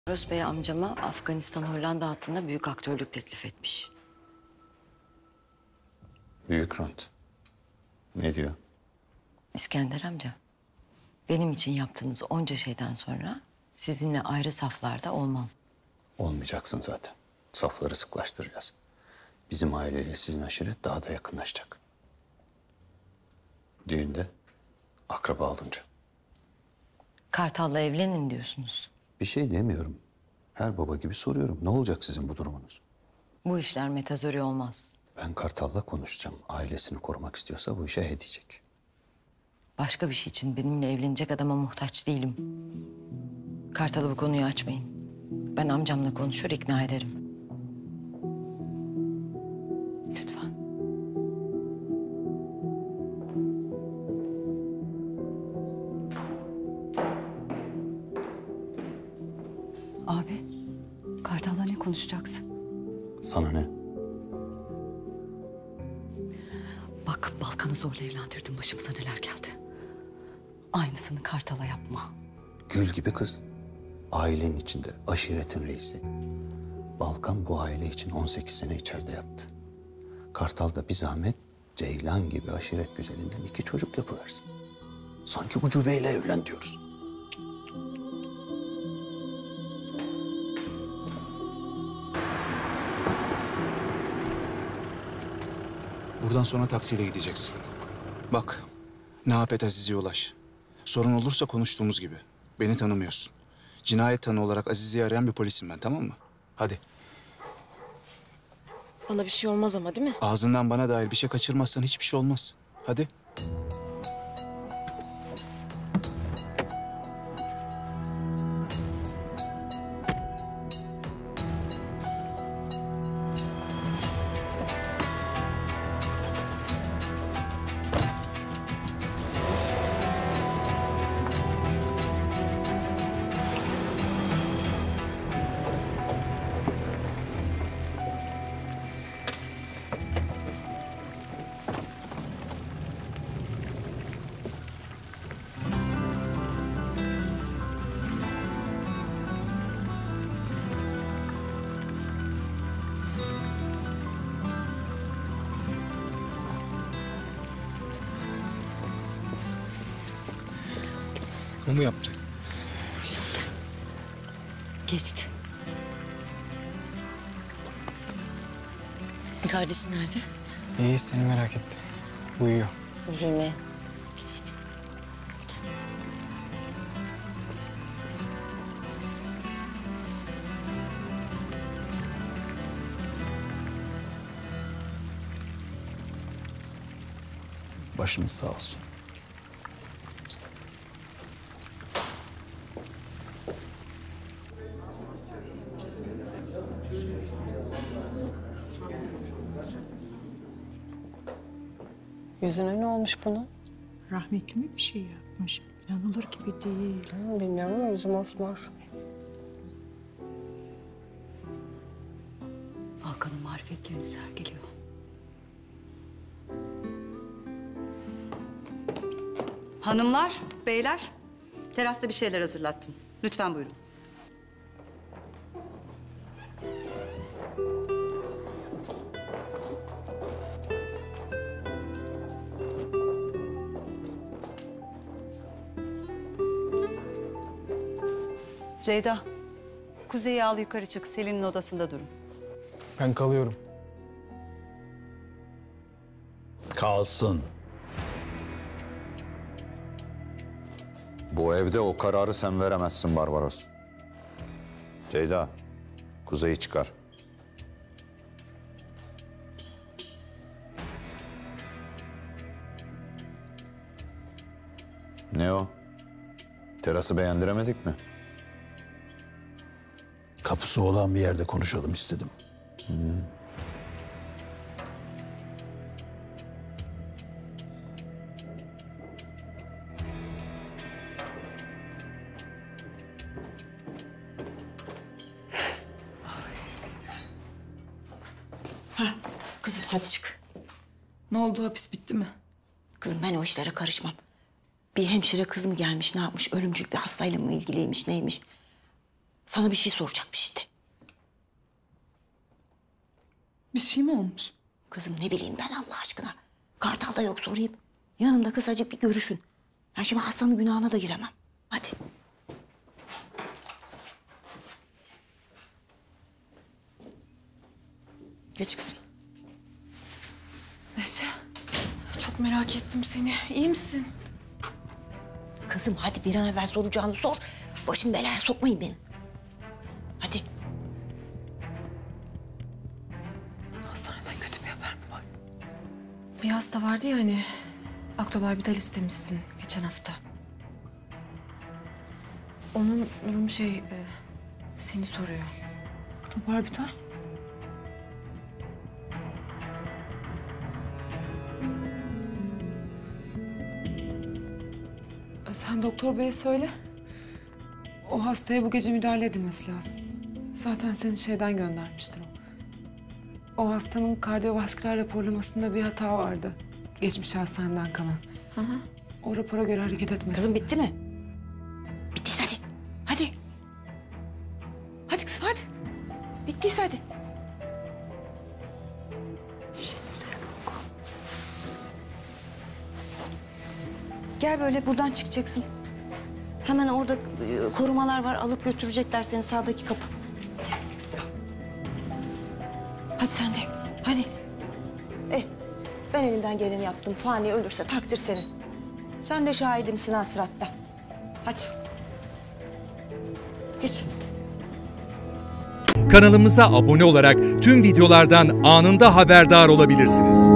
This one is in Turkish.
Rus Bey amcama Afganistan Hollanda hattında büyük aktörlük teklif etmiş. Büyük rant. Ne diyor? İskender amca, benim için yaptığınız onca şeyden sonra sizinle ayrı saflarda olmam. Olmayacaksın zaten. Safları sıklaştıracağız. Bizim aileyle sizin aşiret daha da yakınlaşacak. Düğünde akraba olunca. Kartal'la evlenin diyorsunuz. Bir şey demiyorum. Her baba gibi soruyorum. Ne olacak sizin bu durumunuz? Bu işler metazori olmaz. Ben Kartal'la konuşacağım. Ailesini korumak istiyorsa bu işe he diyecek. Başka bir şey için benimle evlenecek adama muhtaç değilim. Kartal'a bu konuyu açmayın. Ben amcamla konuşur, ikna ederim. Lütfen. Abi, Kartal'la ne konuşacaksın? Sana ne? Bak, Balkan'ı zorla evlendirdin, başımıza neler geldi. Aynısını Kartal'a yapma. Gül gibi kız. Ailenin içinde, aşiretin reisi. Balkan bu aile için 18 sene içeride yattı. Kartal da bir zahmet Ceylan gibi aşiret güzelinden 2 çocuk yapıversin. Sanki ucubeyle evlen diyoruz. Buradan sonra taksiyle gideceksin. Bak, ne yap et Azize'ye ulaş. Sorun olursa konuştuğumuz gibi. Beni tanımıyorsun. Cinayet tanığı olarak Azize'yi arayan bir polisim ben, tamam mı? Hadi. Bana bir şey olmaz ama değil mi? Ağzından bana dair bir şey kaçırmazsan hiçbir şey olmaz. Hadi. O mu yaptı? Geçti. Kardeşin nerede? İyi, seni merak etti. Uyuyor. Üzülme. Geçti. Başınız sağ olsun. Yüzüne ne olmuş bunun? Rahmetli mi bir şey yapmış? İnanılır gibi değil. Bilmiyorum ama yüzü mosmor. Balkan'ın marifetlerini sergiliyor. Hanımlar, beyler, terasta bir şeyler hazırlattım. Lütfen buyurun. Ceyda, Kuzey'i al yukarı çık. Selin'in odasında durun. Ben kalıyorum. Kalsın. Bu evde o kararı sen veremezsin Barbaros. Ceyda, Kuzey'i çıkar. Ne o? Terası beğendiremedik mi? Kapısı olan bir yerde konuşalım istedim. Kızım hadi çık. Ne oldu? Hapis bitti mi? Kızım ben o işlere karışmam. Bir hemşire kız mı gelmiş, ne yapmış, ölümcül bir hastayla mı ilgiliymiş, neymiş? Sana bir şey soracakmış işte. Bir şey mi olmuş? Kızım ne bileyim ben Allah aşkına. Kartal da yok sorayım. Yanında kısacık bir görüşün. Ben şimdi hastanın günahına da giremem. Hadi. Geç kızım. Neşe, çok merak ettim seni. İyi misin? Kızım hadi bir an evvel soracağını sor. Başım belaya sokmayın beni. Hadi. Hastaneden kötü bir haber mi var? Bir hasta vardı ya hani. Aktobarbital istemişsin geçen hafta. Onun durumu seni soruyor. Aktobarbital? Sen doktor beye söyle. O hastaya bu gece müdahale edilmesi lazım. Zaten seni şeyden göndermiştir o. O hastanın kardiyovasküler raporlamasında bir hata vardı. Geçmiş hastaneden kalan. O rapora göre hareket etmesi. Kızım bitti mi? Bittiyse hadi. Hadi. Hadi kızım hadi. Bittiyse hadi. Gel böyle buradan çıkacaksın. Hemen orada korumalar var. Alıp götürecekler seni sağdaki kapı. Hadi sen de. Hadi. Ben elimden geleni yaptım. Fani ölürse takdir senin. Sen de şahidimsin hasratta. Hadi. Geç. Kanalımıza abone olarak tüm videolardan anında haberdar olabilirsiniz.